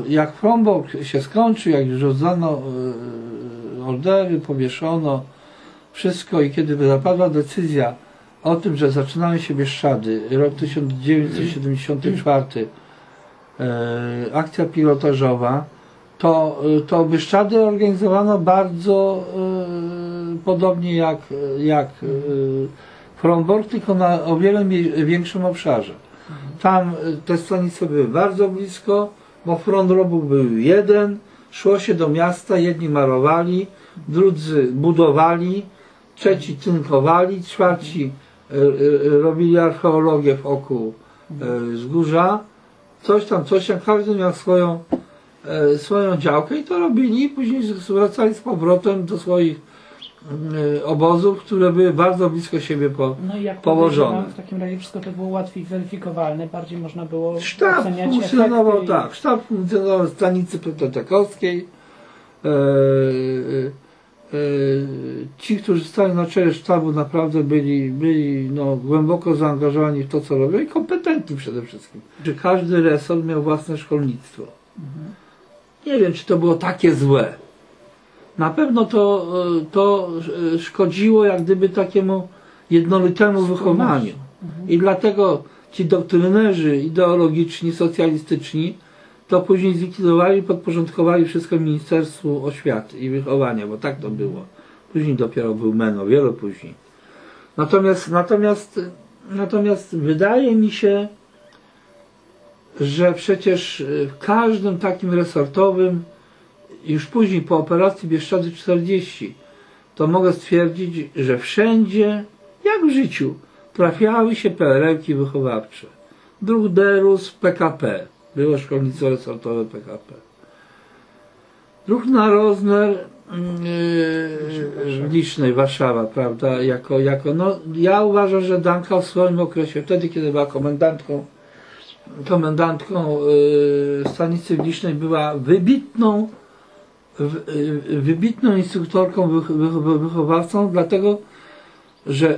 jak Frombork się skończył, jak już rozdano ordery, powieszono wszystko i kiedy zapadła decyzja o tym, że zaczynają się Bieszczady, rok 1974, akcja pilotażowa, to Bieszczady organizowano bardzo podobnie jak Frombork, tylko na o wiele większym obszarze. Tam te stanice były bardzo blisko, bo front robu był jeden, szło się do miasta, jedni marowali, drudzy budowali, trzeci tynkowali, czwarci robili archeologię wokół wzgórza, coś tam, każdy miał swoją działkę i to robili, i później wracali z powrotem do swoich obozów, które były bardzo blisko siebie położone. W takim razie wszystko to było łatwiej weryfikowalne, bardziej można było sztab funkcjonował, tak, sztab funkcjonował w stanicy prototekowskiej. Ci, którzy stali na czele sztabu, naprawdę byli głęboko zaangażowani w to, co robią, i kompetentni przede wszystkim. Czy każdy resort miał własne szkolnictwo. Nie wiem, czy to było takie złe. Na pewno to szkodziło jak gdyby takiemu jednolitemu wychowaniu. I dlatego ci doktrynerzy ideologiczni, socjalistyczni to później zlikwidowali, podporządkowali wszystko Ministerstwu Oświaty i Wychowania, bo tak to było. Później dopiero był MENO, wiele później. Natomiast wydaje mi się, że przecież w każdym takim resortowym, już później po operacji Bieszczady 40, to mogę stwierdzić, że wszędzie, jak w życiu, trafiały się PRL-ki wychowawcze. Druh Derus, PKP. Było szkolnictwo resortowe PKP. Druh Narozner w Licznej, Warszawa, prawda? Ja uważam, że Danka w swoim okresie, wtedy kiedy była komendantką stanicy w Licznej, była wybitną instruktorką, wychowawcą, dlatego że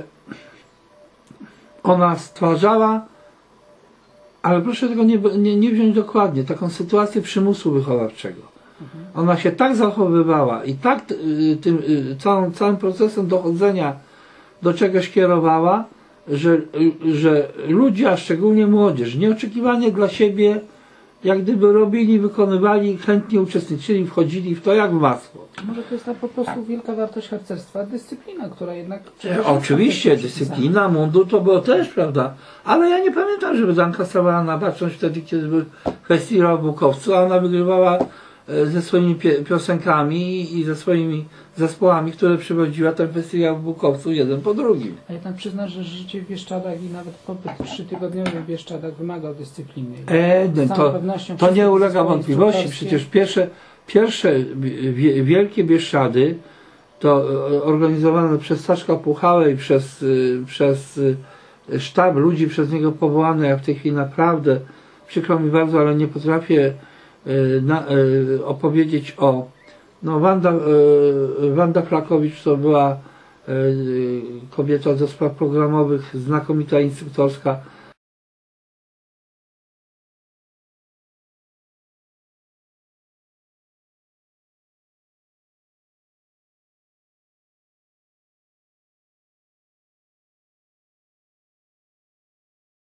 ona stwarzała, ale proszę tego nie wziąć dokładnie, taką sytuację przymusu wychowawczego. Ona się tak zachowywała i tak tym całym procesem dochodzenia do czegoś kierowała, że ludzie, a szczególnie młodzież, nieoczekiwanie dla siebie, jak gdyby robili, wykonywali, chętnie uczestniczyli, wchodzili w to jak w masło. Może to jest po prostu wielka wartość harcerstwa, dyscyplina, która jednak... Oczywiście, dyscyplina, mundur to było też, prawda? Ale ja nie pamiętam, żeby Danka stawała na baczność wtedy, kiedy był festiwal w Bukowcu, a ona wygrywała ze swoimi piosenkami i ze swoimi zespołami, które przywodziła ten festiwal w Bukowcu jeden po drugim. A jednak przyznasz, że życie w Bieszczadach i nawet pobyt 3-tygodniowy w Bieszczadach wymagał dyscypliny. To nie ulega wątpliwości. Przecież pierwsze wielkie Bieszczady to organizowane przez Staszka Puchałę i przez sztab ludzi przez niego powołany. Ja w tej chwili naprawdę, przykro mi bardzo, ale nie potrafię opowiedzieć o... Wanda Flakowicz to była kobieta do spraw programowych, znakomita instruktorska.